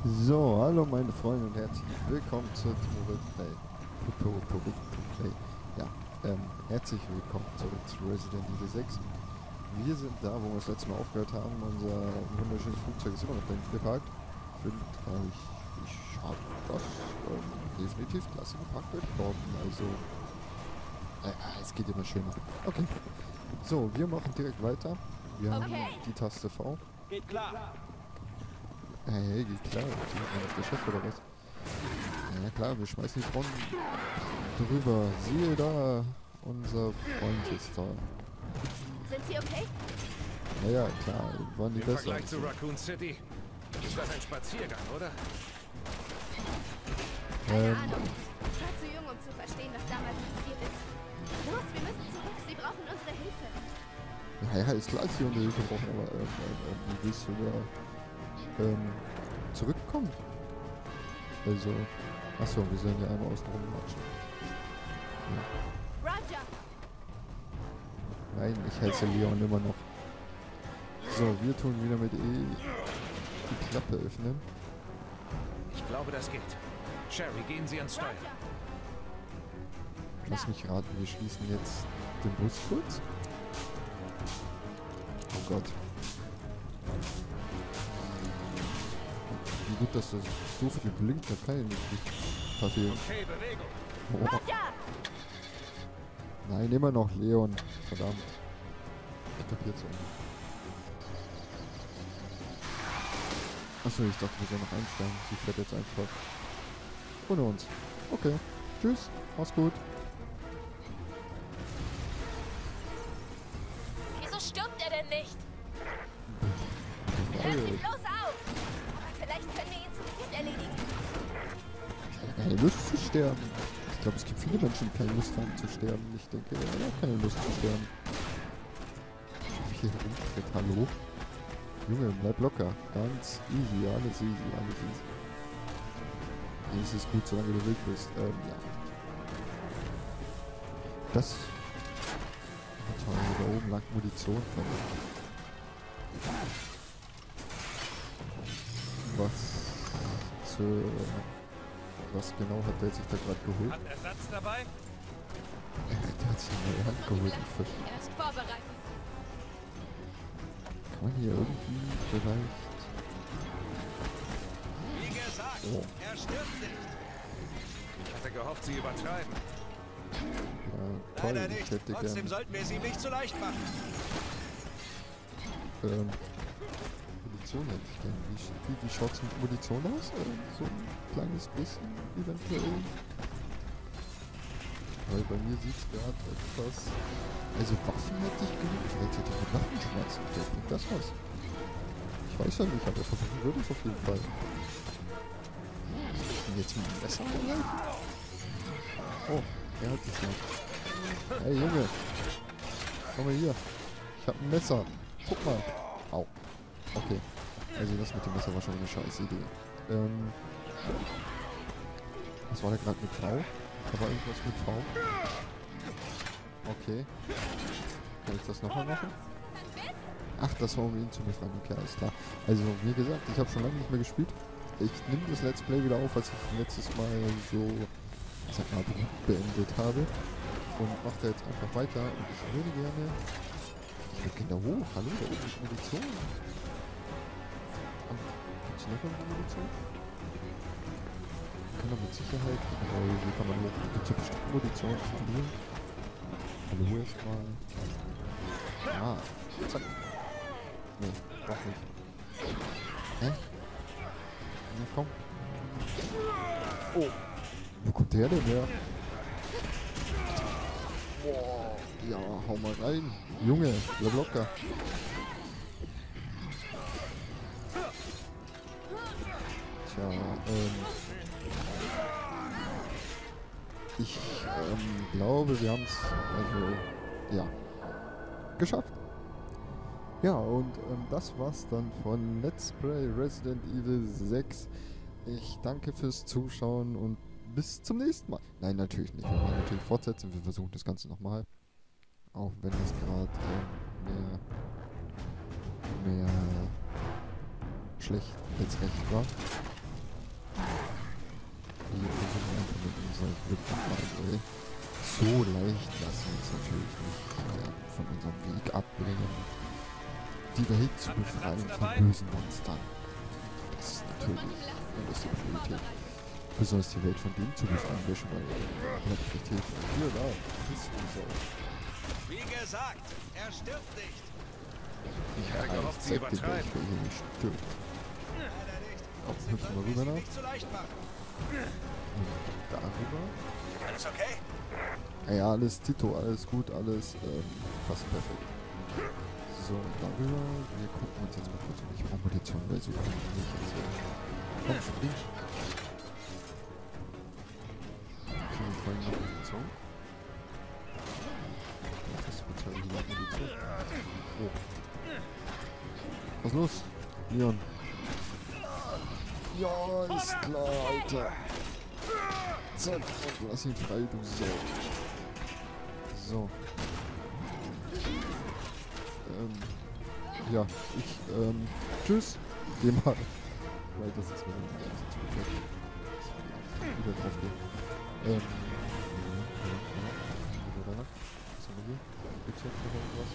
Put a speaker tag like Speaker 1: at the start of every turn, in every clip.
Speaker 1: So, hallo meine Freunde und herzlich willkommen zur Play. Ja, herzlich willkommen zurück zu Resident Evil 6. Wir sind da, wo wir das letzte Mal aufgehört haben. Unser wunderschönes Flugzeug ist immer noch da hinten geparkt. Ich habe das definitiv klasse gepackt bekommen. Also, es geht immer schöner. Okay, so, wir machen direkt weiter. Wir haben die Taste V.
Speaker 2: Geht klar.
Speaker 1: Hey, geht klar. Ist der Chef oder was? Ja klar, wir schmeißen die Front drüber. Siehe da, unser Freund ist da.
Speaker 3: Sind Sie okay?
Speaker 1: Naja, klar, waren die
Speaker 2: Im
Speaker 1: besser.
Speaker 2: Vergleich zu Raccoon City ist das ein Spaziergang, oder?
Speaker 3: Keine Ahnung. Ich war zu jung, um zu verstehen, was damals passiert ist. Los, wir müssen zurück. Sie brauchen unsere Hilfe.
Speaker 1: Ja, ist klar, dass wir unsere Hilfe brauchen, aber wie willst du da zurückkommen? Also, achso, wir sollen ja einmal außen rum matschen. Ja.
Speaker 3: Roger!
Speaker 1: Nein, ich heiße Leon immer noch. So, wir tun wieder mit E die Klappe öffnen.
Speaker 2: Ich glaube, das geht. Sherry, gehen Sie ans Steuer.
Speaker 1: Lass mich raten, wir schließen jetzt den Bus kurz. Oh Gott. Wie gut, dass das so viel blinkt, da kann ich nicht passieren.
Speaker 2: Okay, Bewegung.
Speaker 1: Oh.
Speaker 3: Roger!
Speaker 1: Nein, immer noch Leon. Verdammt. Ich kapier's auch nicht. Achso, ich dachte, wir sollen noch einsteigen. Sie fährt jetzt einfach ohne uns. Okay. Tschüss. Mach's gut.
Speaker 3: Wieso stirbt er denn nicht? Hört ihn bloß auf! Aber vielleicht können wir ihn zu Beginn erledigen.
Speaker 1: Keine Lust zu sterben. Ich glaube, es gibt viele Menschen, die keine Lust haben zu sterben. Ich denke, er hat auch keine Lust zu sterben. Hier rumtritt, hallo? Junge, bleib locker. Ganz easy, alles easy, alles easy. Es ist gut, solange du wild bist. Ja. Das... Toll, da oben lag Munition von. Was genau hat der sich da gerade geholt?
Speaker 2: Hat Ersatz dabei?
Speaker 1: Der hat sich eine neue Hand geholt. Ich verstehe.
Speaker 3: Erst vorbereiten.
Speaker 1: Kann man hier irgendwie vielleicht...
Speaker 2: Wie gesagt, er stirbt nicht. Ich hatte gehofft, Sie übertreiben.
Speaker 1: Ja, toll,
Speaker 4: Leider
Speaker 1: ich
Speaker 4: nicht.
Speaker 1: hätte
Speaker 4: Trotzdem
Speaker 1: gern...
Speaker 4: sollten wir es ihm nicht so leicht machen.
Speaker 1: Munition hätte ich gern. Wie schaut's mit Munition aus? So ein kleines bisschen eventuell. Weil bei mir sieht's gerade etwas... Also Waffen hätte ich genug. Vielleicht hätte ich mit Waffen schmeißen dürfen. Das was. Ich weiß ja nicht, aber versuchen würde es auf jeden Fall. Und jetzt mit dem Messer angreifen? Oh, er hat es nicht. Hey Junge. Komm mal hier. Ich hab ein Messer. Guck mal. Au. Okay. Also das mit dem Messer war schon eine scheiß Idee. Was war da gerade mit V? Da war irgendwas mit V. Okay. Kann ich das nochmal machen? Ach, das war um ihn zu befreien. Okay, alles klar. Also, wie gesagt, ich habe schon lange nicht mehr gespielt. Ich nehme das Let's Play wieder auf, als ich letztes Mal so, ich sag mal, beendet habe. Und mache da jetzt einfach weiter. Und ich würde gerne... Ich würde gerne da hoch. Hallo, da oben ist Munition. Gibt's noch irgendwo Munition? Kann doch mit Sicherheit... Wie kann man hoch? Gibt's ja bestimmt Munition. Hallo erstmal. Ah, zack. Nee, doch nicht. Hä? Na komm. Oh. Wo kommt der denn her? Boah. Ja, hau mal rein. Junge, bleib locker. Tja, ich glaube, wir haben es also, ja, geschafft. Ja, und das war's dann von Let's Play Resident Evil 6. Ich danke fürs Zuschauen und bis zum nächsten Mal. Nein, natürlich nicht. Wir werden natürlich fortsetzen. Wir versuchen das Ganze nochmal. Auch wenn es gerade mehr schlecht als recht war. unser Glück nochmal, ey. So leicht lassen wir uns natürlich nicht von unserem Weg abbringen. Die Welt zu befreien von bösen Monstern. Das ist natürlich oberste Priorität. Besonders die Welt von dem zu befreien, wäre schon mal Priorität. Hier, da, bist du so.
Speaker 2: Wie gesagt, er stirbt nicht.
Speaker 1: Ich
Speaker 2: hatte gehofft, Sie
Speaker 1: zeig dir gleich, wer hier nicht stirbt.
Speaker 2: Leider nicht.
Speaker 1: Auch
Speaker 2: Sie
Speaker 1: hüpfen wir
Speaker 2: wollten
Speaker 1: rüber
Speaker 2: es
Speaker 1: nach.
Speaker 2: nicht so leicht machen.
Speaker 1: Und darüber.
Speaker 2: Alles okay?
Speaker 1: Ja, alles Tito, alles gut, alles fast perfekt. So, darüber. Wir gucken uns jetzt mal kurz um. Ich brauche Munition, weil so kann ich nicht erzählen. Komm, spring. Okay, wir folgen noch Munition. Das ist bezahlt die Munition. Oh. Was ist los? Leon. Ja, ist klar, Alter. Zack, und lass ihn frei, du Sau. So. Ja, tschüss. Geh mal. Weil das ist mir nicht ganz zu viel. Wieder drauf gehen. Was haben wir hier? Gibt's jetzt noch irgendwas?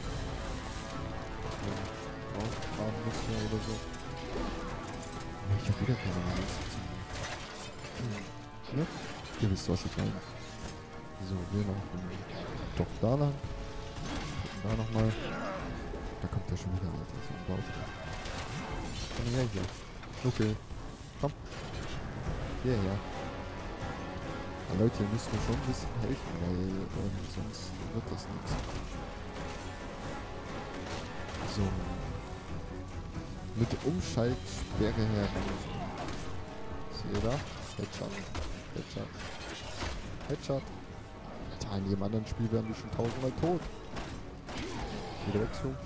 Speaker 1: Fahren müssen wir oder so. Ich hab wieder keine Ahnung. Ne? Ihr wisst, was ich meine. So, wir laufen doch da lang. Gucken da nochmal. Da kommt der schon wieder, Alter. Das ist unglaublich. Komm her hier. Okay. Komm. Hierher. Ja, Leute, ihr müsst mir schon ein bisschen helfen, weil sonst wird das nichts. So. Mit Umschaltsperre heran. Seht ihr da? Headshot. Headshot. Headshot. Ja, in jedem anderen Spiel wären wir schon tausendmal tot. Wieder weg so.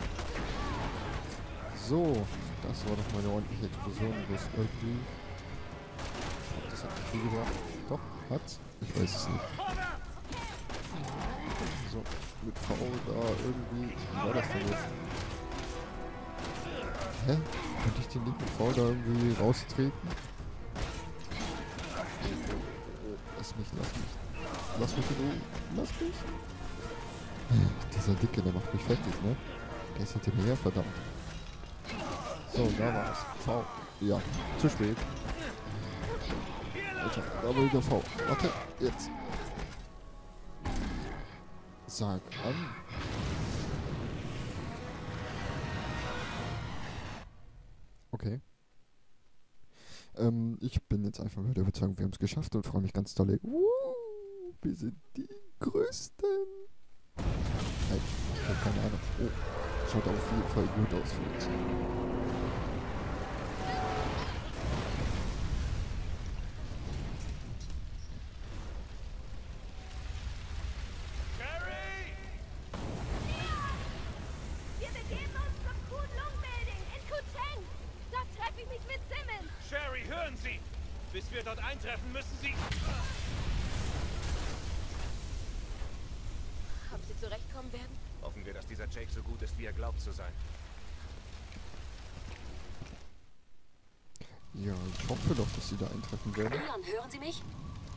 Speaker 1: So. Das war doch mal eine ordentliche Explosion. Das irgendwie... Ich glaube, das hat nicht viel gebracht. Doch, hat's? Ich weiß es nicht. So, mit V da irgendwie... Wie war das denn jetzt? Hä? Könnte ich den linken V da irgendwie raustreten? Lass mich. Lass mich in Ruhe. Lass mich. Dieser Dicke, der macht mich fertig, ne? Der ist hinter mir her, verdammt. So, da war's. V. Ja, zu spät. Alter, da will der V. Warte, jetzt. Sag an. Okay. Ich bin jetzt einfach mal der Überzeugung, wir haben es geschafft und freue mich ganz doll. Wir sind die Größten. Nein, ich habe keine Ahnung. Oh, schaut auf jeden Fall gut aus für uns.
Speaker 3: Wir begeben uns zum Kunlun-Building in Kucheng. Dort treffe ich mich mit Simmons.
Speaker 4: Sherry, hören Sie! Bis wir dort eintreffen, müssen Sie...
Speaker 3: Ob sie zurechtkommen werden?
Speaker 4: Hoffen wir, dass dieser Jake so gut ist, wie er glaubt zu sein.
Speaker 1: Ja, ich hoffe doch, dass sie da eintreffen werden.
Speaker 5: Leon, hören Sie mich?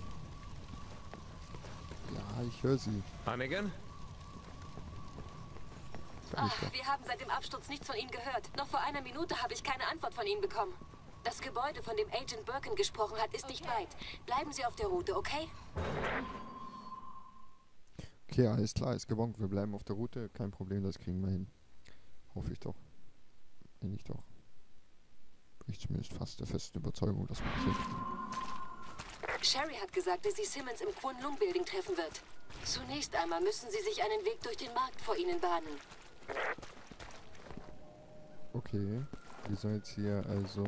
Speaker 1: Ja, ich höre sie.
Speaker 4: Hannigan?
Speaker 1: Da ist er.
Speaker 5: Wir haben seit dem Absturz nichts von Ihnen gehört. Noch vor einer Minute habe ich keine Antwort von Ihnen bekommen. Das Gebäude, von dem Agent Birkin gesprochen hat, ist nicht weit. Bleiben Sie auf der Route, okay?
Speaker 1: Okay, alles klar, ist gebongt. Wir bleiben auf der Route. Kein Problem, das kriegen wir hin. Hoffe ich doch. Wenn nicht doch. Bin ich zumindest fast der festen Überzeugung, dass wir das hinkriegen.
Speaker 5: Sherry hat gesagt, dass sie Simmons im Kunlun-Building treffen wird. Zunächst einmal müssen Sie sich einen Weg durch den Markt vor Ihnen bahnen.
Speaker 1: Okay, wir sollen jetzt hier also...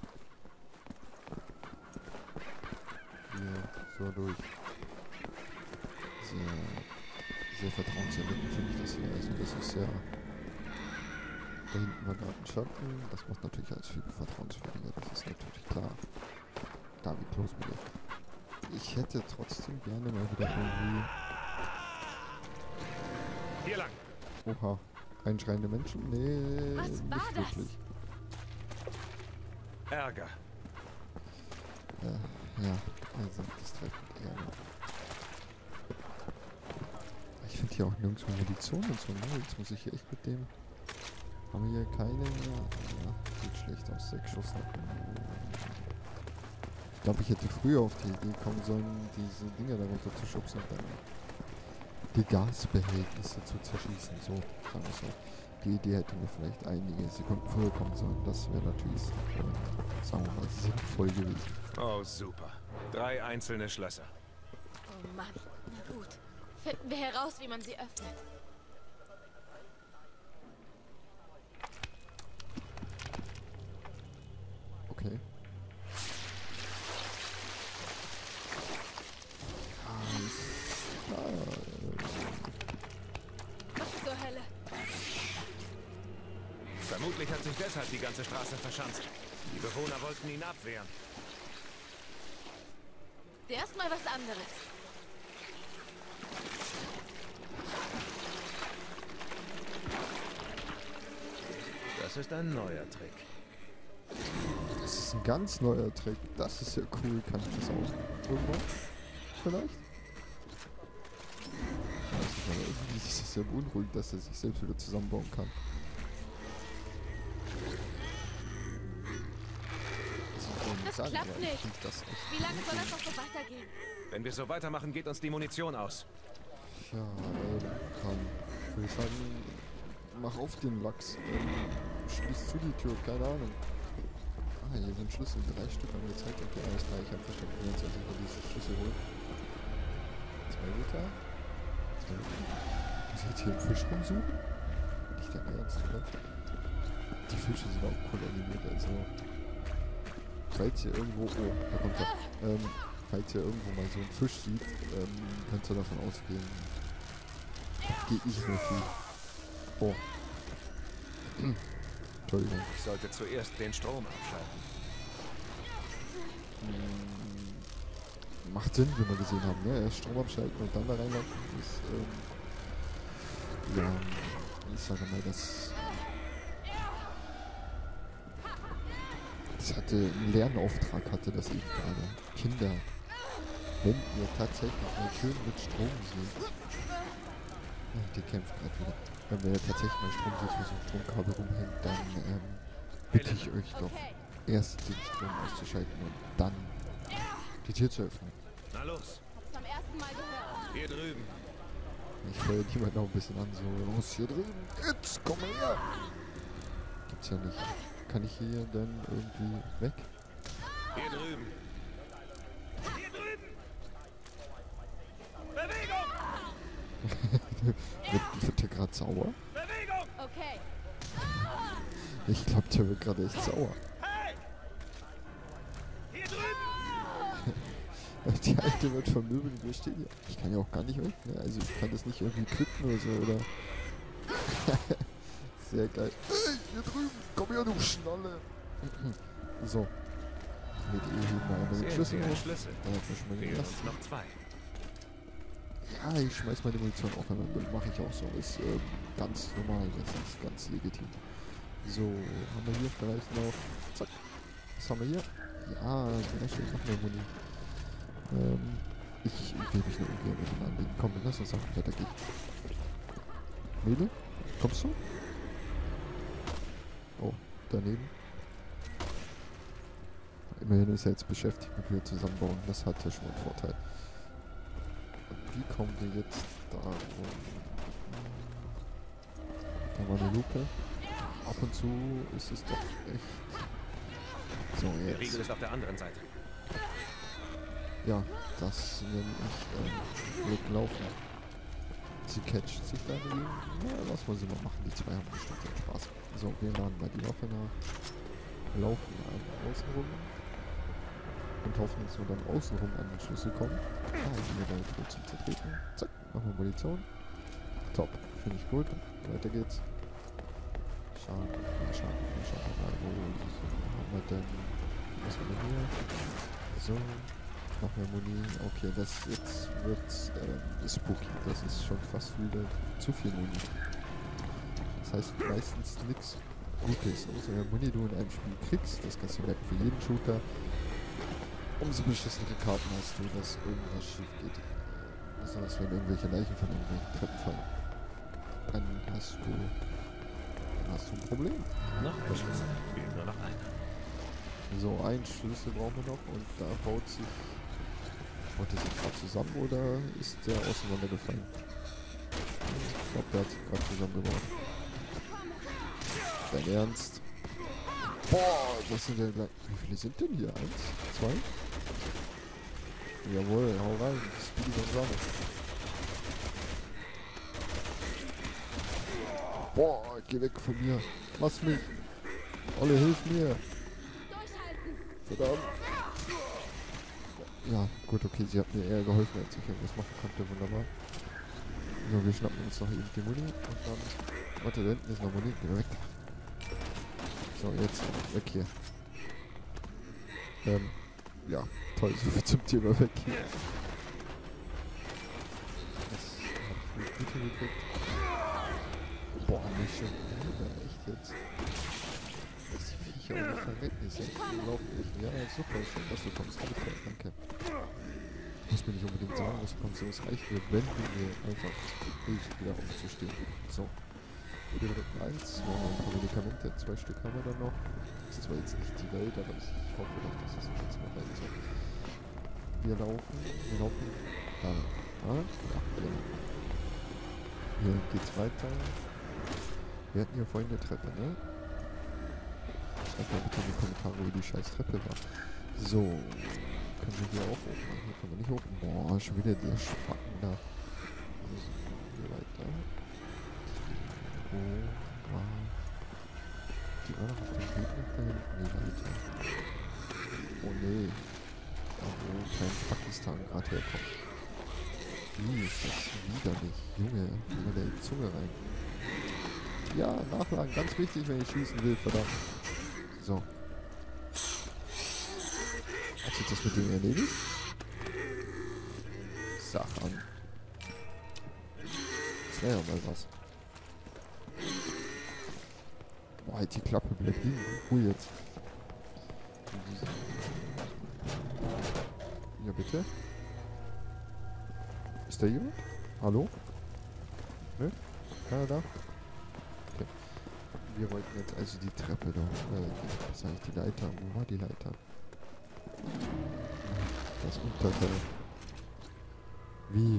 Speaker 1: Hier so durch. Sehr vertrauenserweckend finde ich das hier. Also das ist ja... Da hinten war gerade ein Schatten. Das macht natürlich alles viel vertrauenswürdiger. Das ist natürlich klar. Da, wie close bin ich? Ich hätte trotzdem gerne mal wieder irgendwie...
Speaker 4: Hier lang!
Speaker 1: Oha. Einschreiende Menschen? Nee,
Speaker 3: Was war
Speaker 1: nicht
Speaker 3: das?
Speaker 1: wirklich.
Speaker 4: Ärger.
Speaker 1: Ja, also das treibt mich eher noch. Ich finde hier auch nirgendwo Munition und so, ne? Jetzt muss ich hier echt mit dem... Haben wir hier keine... Ja, sieht schlecht aus, 6 Schuss noch. Ich glaube, ich hätte früher auf die Idee kommen sollen, diese Dinger darunter zu schubsen und dann die Gasbehältnisse zu zerschießen. So, sagen wir so. Die Idee hätte mir vielleicht einige Sekunden früher kommen sollen. Das wäre natürlich, sagen wir mal, sinnvoll gewesen.
Speaker 2: Oh, super. 3 einzelne Schlösser.
Speaker 3: Oh Mann, na gut. Finden wir heraus, wie man sie öffnet.
Speaker 1: Okay.
Speaker 3: Was zur Hölle?
Speaker 2: Vermutlich hat sich deshalb die ganze Straße verschanzt. Die Bewohner wollten ihn abwehren.
Speaker 3: Erstmal was anderes.
Speaker 2: Das ist ein neuer Trick.
Speaker 1: Das ist ein ganz neuer Trick. Das ist ja cool. Kann ich das auch irgendwann? Vielleicht? Ich weiß nicht, aber irgendwie ist es sehr beunruhigend, dass er sich selbst wieder zusammenbauen kann.
Speaker 3: Das klappt nicht.
Speaker 1: Das echt
Speaker 3: Wie lange soll das noch so weitergehen?
Speaker 2: Wenn wir so weitermachen, geht uns die Munition aus.
Speaker 1: Ja, dann würde ich sagen, mach auf den Lachs. Schließ zu die Tür, keine Ahnung. Ah, hier sind Schlüssel, 3 Stück haben wir gezeigt. Okay, alles klar, ich habe verstanden. Wir werden uns also diese Schlüssel holen. 2 Liter. 2 Liter. Du willst hier einen Fisch rumsuchen? Nicht dein Ernst, oder? Die Fische sind auch cool animiert, also... Falls ihr irgendwo... Oh, da kommt er. Falls ihr irgendwo mal so einen Fisch sieht, könnt ihr davon ausgehen, gehe ich nur viel. Oh. Entschuldigung.
Speaker 2: Ich sollte zuerst den Strom abschalten.
Speaker 1: Macht Sinn, wie wir gesehen haben, ne? Erst Strom abschalten und dann da reinlaufen ist, ja, ich sage mal, das hatte einen Lernauftrag, hatte das eben gerade. Kinder, wenn ihr tatsächlich mal schön mit Strom seht, die kämpft gerade wieder. Wenn ihr tatsächlich mal Strom seht, wo so ein Stromkabel rumhängt, dann bitte ich euch doch, erst den Strom auszuschalten und dann die Tür zu öffnen.
Speaker 2: Na los,
Speaker 3: Hab's beim ersten Mal gehört.
Speaker 2: hier drüben.
Speaker 1: Ich feuere jemand noch ein bisschen an, so, los hier drüben, jetzt, komm mal her! Gibt's ja nicht. Kann ich hier dann irgendwie weg?
Speaker 2: Hier drüben. Hier drüben! Bewegung!
Speaker 1: wird der gerade sauer?
Speaker 2: Bewegung!
Speaker 3: Okay.
Speaker 1: Ich glaube, der wird gerade echt sauer.
Speaker 2: Hey! Hier drüben!
Speaker 1: Die Alte wird vermöbelt, wir stehen hier. Ich kann ja auch gar nicht weg, ne? Also ich kann das nicht irgendwie quitten oder so, oder? Sehr geil. Hey, hier drüben, komm her, du Schnalle. So. Mit heben wir einmal den Schlüssel
Speaker 2: Sehen Sie einen
Speaker 1: hoch.
Speaker 2: Schlüssel.
Speaker 1: Da hat man schon mal
Speaker 2: Fehlen
Speaker 1: gelassen.
Speaker 2: uns noch 2.
Speaker 1: Ja, ich schmeiß meine Munition auch einmal mit. Mache ich auch so. Ist ganz normal, das ist ganz legitim. So, haben wir hier vielleicht noch... Zack. Was haben wir hier? Ja, sehr schön, noch mehr Muni. Ich will mich nur ungern mit dem anlegen. Komm, lass uns einfach weitergehen. Mädel, kommst du? Oh, daneben. Immerhin ist er jetzt beschäftigt mit mir zusammenbauen. Das hat ja schon einen Vorteil. Und wie kommen wir jetzt da rum? Da war eine Lupe. Ab und zu ist es doch echt... So,
Speaker 2: Der Riegel
Speaker 1: jetzt.
Speaker 2: ist auf der anderen Seite.
Speaker 1: Ja, das nenne ich wird laufen. Sie catcht sich da dagegen. Ja, lass mal sie mal machen. Die 2 haben bestimmt den Spaß. So, wir laden mal die Waffe nach. Laufen außen rum. Und hoffen, dass wir dann außenrum an den Schlüssel kommen. Ah, ich bin wieder tot zum Zertreten. Zack, machen wir Munition. Top, finde ich gut. Weiter geht's. Schauen, schauen wir mal, wo haben wir denn? Was haben wir hier? So, noch mehr Muni. Okay, das jetzt wird spooky. Das ist schon fast wieder zu viel Muni. Das heißt meistens nichts Gutes. Also wenn Muni du in einem Spiel kriegst, das kannst du merken für jeden Shooter. umso beschissenere Karten hast du, dass irgendwas schief geht. Besonders wenn irgendwelche Leichen von irgendwelchen Treppen fallen. Dann hast du ein Problem.
Speaker 4: Noch beschlossen. Fehlt nur noch einer.
Speaker 1: So, einen Schlüssel brauchen wir noch und da baut er sich gerade zusammen oder ist der auseinandergefallen? Ich glaube, der hat sich gerade zusammengebaut. Dein Ernst? Boah, das sind ja gleich... Wie viele sind denn hier? 1, 2? Jawohl, hau rein. Speedy Gonzales. Boah, geh weg von mir. Lass mich. Olle, hilf mir. Verdammt. Ja, gut, okay, sie hat mir eher geholfen, als ich irgendwas machen konnte. Wunderbar. So, wir schnappen uns noch eben die Muni und dann... Warte, da hinten ist noch Muni. Geh mal weg. So, jetzt weg hier. Ja, toll, so viel zum Thema weg hier. Das hab ich nicht gut hingekriegt. Boah, nicht schon wieder, echt jetzt. Dass die Viecher auch nicht verrecken, ist echt unglaublich. Ja, super, schön, dass du kommst. Danke. Muss mir nicht unbedingt sagen, was du kommst, aber es reicht mir, wenn du mir einfach hilfst, wieder aufzustehen. So. Wir drücken 1, wir haben ein paar Medikamente, 2 Stück haben wir dann noch. Das ist zwar jetzt nicht die Welt, aber ich hoffe doch, dass es jetzt noch rein ist. Wir laufen. Ja, hier geht's weiter. Wir hatten hier vorhin eine Treppe, ne? Schreibt mal bitte in die Kommentare, wo die scheiß Treppe war. So. Können wir hier auch oben machen? Hier können wir nicht oben. Boah, schon wieder der Spacken da. Also, hier weiter. Die war noch auf dem Weg nach da hinten. Nee, weiter. Oh nee. Da wo kein Pakistan gerade herkommt. Wie ist das widerlich. Junge, wie war der Zunge rein. Ja, nachladen, ganz wichtig, wenn ich schießen will, verdammt. So. Hat sich das mit dem erledigt? Sag an. Das wäre ja mal was. Boah, halt die Klappe, bleib liegen. Ruhe jetzt. Ja, bitte? Ist da jemand? Hallo? Ne? Keiner da? Okay. Wir wollten jetzt also die Treppe da. Was sag ich, die Leiter? Wo war die Leiter? Das Unterteil. Wie?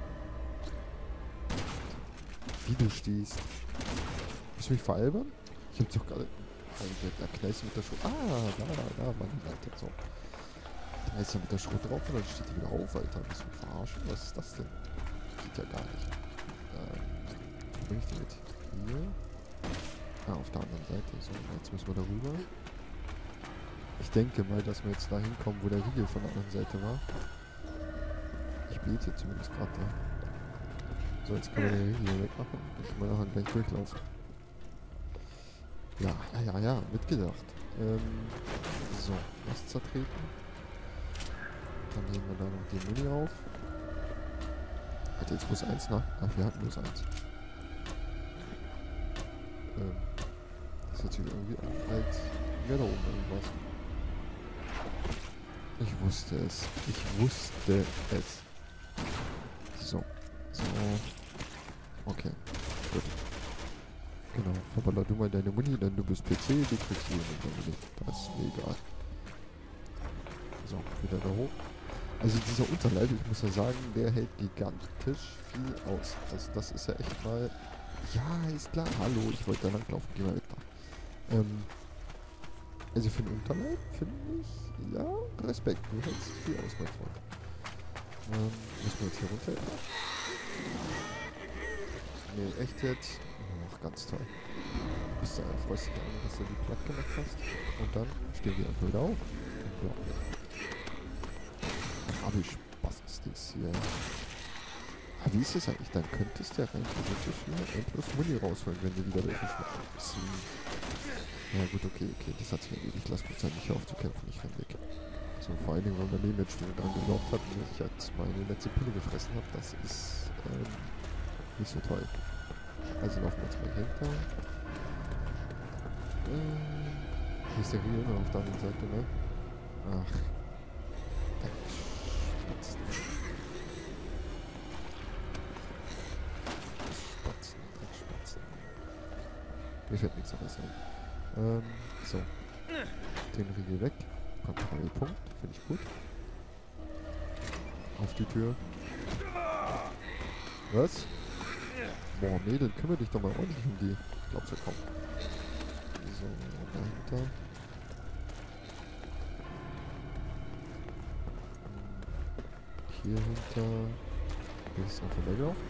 Speaker 1: Wie du stehst? Willst du mich veralbern? Ich hab doch gerade... Da knallst du mit der Schrot... Ah, da war die Leiter. So. Da ist er mit der Schrot drauf und dann steht die wieder auf, Alter. Willst du mich verarschen? Was ist das denn? Geht ja gar nicht. Wo bring ich die mit? Hier? Ah, auf der anderen Seite. So, jetzt müssen wir da rüber. Ich denke mal, dass wir jetzt da hinkommen, wo der Riegel von der anderen Seite war. Ich bete zumindest gerade da. So, jetzt können wir den Riegel wegmachen. Dann können wir nachher gleich durchlaufen. Ja, mitgedacht. So, was zertreten. Dann nehmen wir da noch die Muni auf. Warte, jetzt muss 1 nach. Ach, wir hatten bloß 1. Das hört sich irgendwie an, als wäre da oben irgendwas. Ich wusste es. So. Okay. Gut. Genau. Verballer du mal deine Muni, denn du bist PC, du kriegst hier eine Muni. Das ist mir egal. So, wieder da hoch. Also dieser Unterleib, ich muss ja sagen, der hält gigantisch viel aus. Also das ist ja echt mal... Ja, ist klar. Hallo, ich wollte da langlaufen. Geh mal weg da. Also für den Unterleib finde ich... Ja, Respekt. Du hältst viel aus, mein Freund. Müssen wir jetzt hier runter? Nee, echt jetzt? Ach, ganz toll. Bist du freust dich an, dass du die platt gemacht hast? Und dann stehen wir einfach wieder auf. Unglaublich. Wie Spaß ist das hier. Aber wie ist das eigentlich? Dann könntest du ja rein theoretisch hier endlos Muni rausholen, wenn du wieder welche schnappst. Ja gut, okay, das hat sich erledigt. Lass mich dann nicht aufzukämpfen, ich renn weg. So, vor allen Dingen, weil mein Nebenmitspieler dran geglaubt hat und ich jetzt meine letzte Pille gefressen habe. Das ist nicht so toll. Also laufen wir jetzt mal hinter. Hier ist der Riegel auf der anderen Seite, ne? Ach. Spatzen. Dreckspatzen. Mir fällt nichts anderes ein. So. Den Riegel weg. Kontrollpunkt. Finde ich gut. Auf die Tür. Was? Boah, nee, dann kümmere dich doch mal ordentlich um die. Ich glaub's ja kaum. So, dahinter. Hier hinter. Hier ist noch vorbeigelaufen.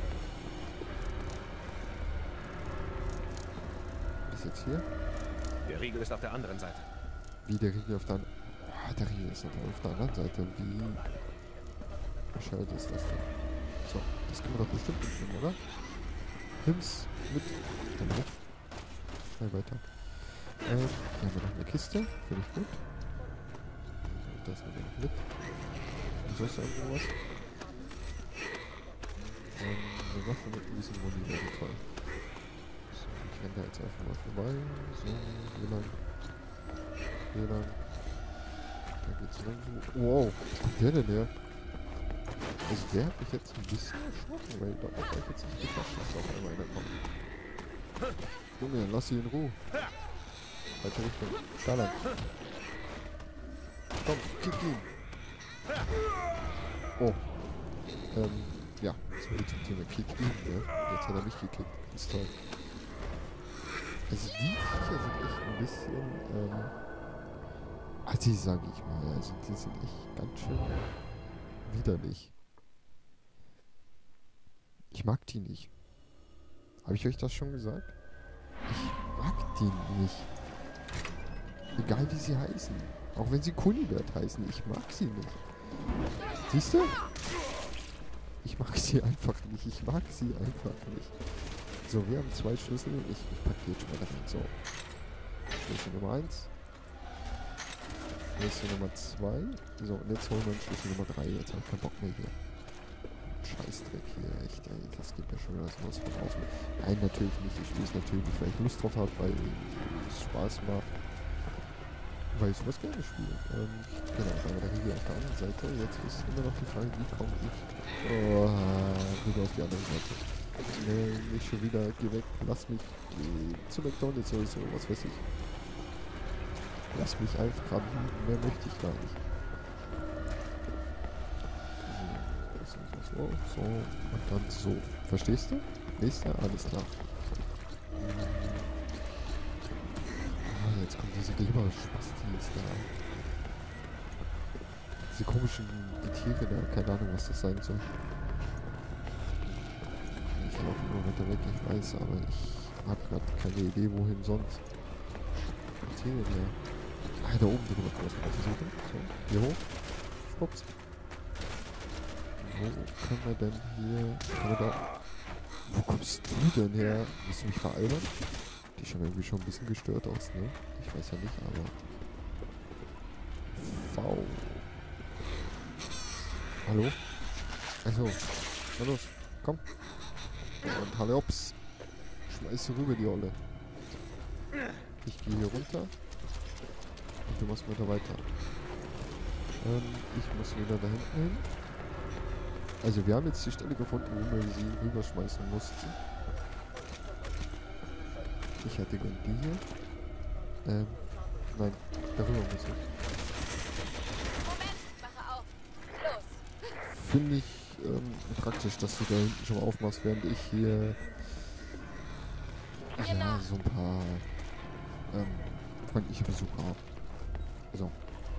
Speaker 1: Was ist jetzt hier?
Speaker 2: Der Riegel ist auf der anderen Seite.
Speaker 1: Wie der Riegel auf der anderen... Oh, der Riegel ist auf der anderen Seite. Wie bescheuert ist das denn? So, das können wir doch bestimmt mitnehmen, oder? Nimm's mit. Dann mit. Schnell weiter. Hier haben wir noch eine Kiste. Finde ich gut. So, das nehmen wir noch mit. Und sonst irgendwo was? Eine Waffe mit ein bisschen Muni wäre toll. So, ich renne da jetzt einfach mal vorbei. So, hier lang. Hier lang. Da geht's lang so. Wow, was kommt der denn her? Also der hat mich jetzt ein bisschen erschrocken, weil da war ich jetzt nicht gedacht, dass da auf einmal einer kommt. Junge, lass sie in Ruhe. Falsche Richtung. Da lang. Komm, kick ihn. Oh. Ja, so viel zum Thema Kick ihn, ne? Jetzt hat er mich gekickt. Das ist toll. Also die Viecher sind echt ein bisschen, assi, sag ich mal. Also die sind echt ganz schön widerlich. Ich mag die nicht. Habe ich euch das schon gesagt? Ich mag die nicht. Egal wie sie heißen. Auch wenn sie Kunibert heißen. Ich mag sie nicht. Siehst du? Ich mag sie einfach nicht. Ich mag sie einfach nicht. So, wir haben 2 Schlüssel. Ich packe die jetzt schon mal rein. So. Schlüssel Nummer 1. Schlüssel Nummer 2. So, und jetzt holen wir Schlüssel Nummer 3. Jetzt habe ich keinen Bock mehr hier. Scheißdreck hier, echt, ey. Das geht mir schon wieder sowas von auf. Nein, natürlich nicht. Ich spiele es natürlich, weil ich Lust drauf habe, weil es Spaß macht. Weil ich sowas gerne spiele. Genau, da war der Riegel auf der anderen Seite. Jetzt ist immer noch die Frage, wie komme ich rüber auf die andere Seite. Nee, nicht schon wieder, geh weg, lass mich zu McDonald's oder so, was weiß ich. Lass mich einfach haben, mehr möchte ich gar nicht. So, und dann so. Verstehst du? Nächster? Alles klar. Ah, jetzt kommt diese Glibberspastis da. Diese komischen Tiere da, keine Ahnung, was das sein soll. Ich laufe immer weiter weg, ich weiß, aber ich habe gerade keine Idee, wohin sonst. Was hier denn her? Ah, da oben drüber kann man es mal versuchen. So, hier hoch. Schwupps. Wo können wir denn hier... Können wir da... Wo kommst du denn her? Willst du mich veralbern? Die schauen irgendwie schon ein bisschen gestört aus, ne? Ich weiß ja nicht, aber... V. Hallo? Also, na los, komm. Und Hallops. Schmeiß sie rüber, die Olle. Ich gehe hier runter. Und du machst weiter weiter. Ich muss wieder da hinten hin. Also wir haben jetzt die Stelle gefunden, wo wir sie rüberschmeißen mussten. Ich hätte gern die hier. Nein, darüber muss ich.
Speaker 3: Moment, mache auf. Los.
Speaker 1: Finde ich praktisch, dass du da hinten schon mal aufmachst, während ich hier ja, so ein paar freundliche Besucher habe. So.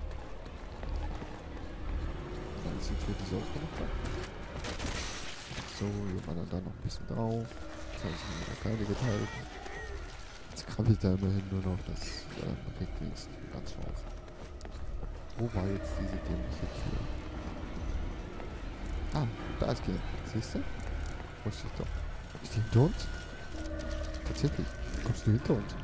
Speaker 1: Dann ist die Tür, die so aufgemacht hat. So, wir waren dann noch ein bisschen drauf. Das heißt, wir haben keine geteilt. Jetzt krabbelt da immerhin nur noch das Recklinks ganz auf. Wo war jetzt diese dämliche Tür? Ah, da ist die. Siehst du? Wusste ich doch. Ist die hinter uns? Tatsächlich. Kommst du hinter uns?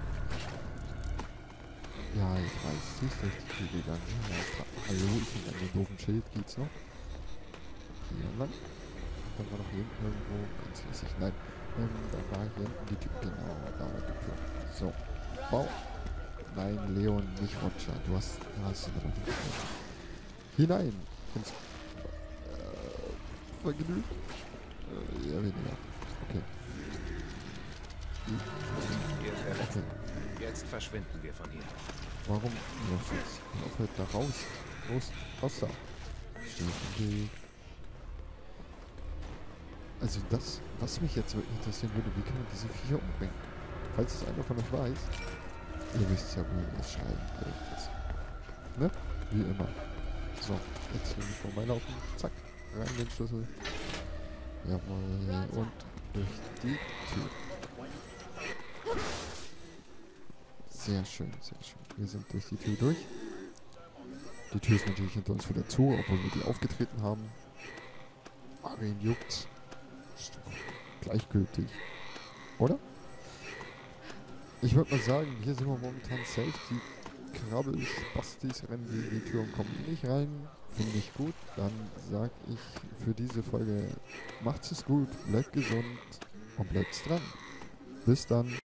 Speaker 1: Ja, ich weiß. Sie ist durch die Tür gegangen. Ja, hallo, ich bin an dem doofen Schild. Geht's noch? Hier lang. Dann war noch hier hinten irgendwo. Ganz lässig. Nein. Da war hier hinten die Tür. Genau, da war die Tür. So. Bau. Nein, Leon, nicht Roger. Du hast ihn aber nicht gefunden. Hinein. vergnügt? Eher weniger. Okay.
Speaker 2: Ihr verletzt.
Speaker 1: Okay.
Speaker 2: Jetzt verschwinden wir von hier.
Speaker 1: Warum? Lauf jetzt. Lauf halt da raus. Los, raus da. Steh im Weg. Also das, was mich jetzt so interessieren würde, wie kann man diese Viecher umbringen? Falls es einer von euch weiß, ihr wisst ja, wie das Schreiben ist. Ne? Wie immer. So, jetzt hier nicht vorbeilaufen. Zack, rein den Schlüssel. Jawohl. Und durch die Tür. Sehr schön, sehr schön. Wir sind durch die Tür durch. Die Tür ist natürlich hinter uns wieder zu, obwohl wir die aufgetreten haben. Aber wen juckt's? Ist doch gleichgültig. Oder? Ich würde mal sagen, hier sind wir momentan safe. Die Krabbel-Spastis rennen gegen die Tür und kommen nicht rein. Finde ich gut. Dann sag ich für diese Folge, macht's es gut, bleibt gesund und bleibt dran. Bis dann.